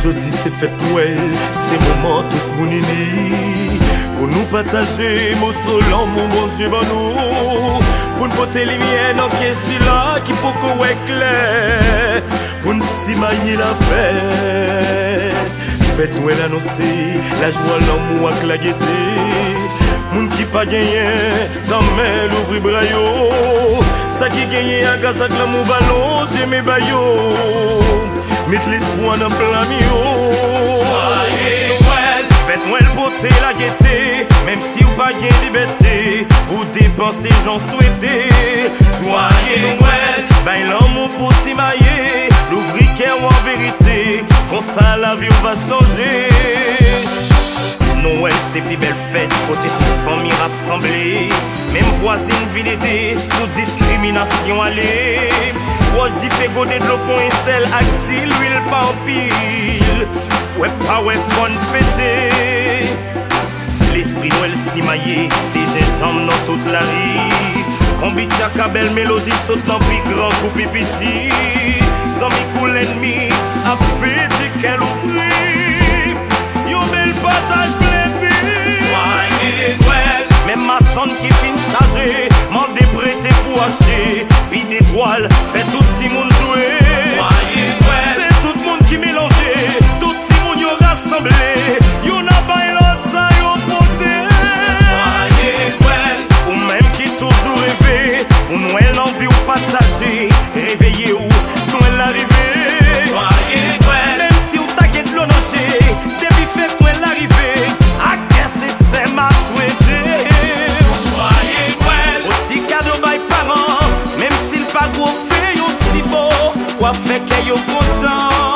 Jeudi c'est fête Noël, c'est moment tout le monde uni. Pour nous partager, mon solant, mon manger ban nous. Pour nous porter les miennes en caisse là, qui peut qu'on éclair. Pour nous simailler la paix. Fête Noël annoncée, la joie, l'amour avec la gaieté. Moun qui pas gagné, dans main l'ouvri brayo. Ça qui gagne à gaz avec l'amour ballon, j'ai mes baillots. Mettre l'espoir dans plein mio. Joyeux Noël, fête Noël beauté la gaieté. Même si vous pas gain liberté, vous dépensez j'en souhaité. Joyeux Noël, ben l'amour pour s'imailler. L'ouvri cœur en vérité, comme ça la vie va changer. Noël c'est des belles fêtes, côté toute famille rassemblée. Même voisine vient aider, toute discrimination aller. Voici fait goder de l'eau pour un sel, active l'huile pas en pile. Ouais pas ouais fun fêté. L'esprit Noël s'imaillé, des jambes dans toute la rue. Combi tchaka belle mélodie saute dans plus grand coup petit. Sans mi coup l'ennemi, a fait du qu'elle ouvrit. Yo bel partage plaisir. Joyeux Noël. Même ma sonne qui fin sage, m'en déprêté pour acheter. Puis d'étoiles, fait tout si moun jouer. Joyeux Noël. C'est tout le monde qui mélangeait, tout si moun yo rassemblé. Yo n'a pas l'autre ça yo porté. Joyeux Noël. Ou même qui toujours rêvé, pour Noël envie ou partager. Réveillez ou Noël arrivé. Joyeux Noël. Même si ou t'inquiète l'on noché, depuis fête Noël arrivé. À qu'est-ce que c'est ma souhaité. Joyeux Noël. Aussi cadeau by parents, même s'il pas gros fait yo petit beau, ou fait que yo content.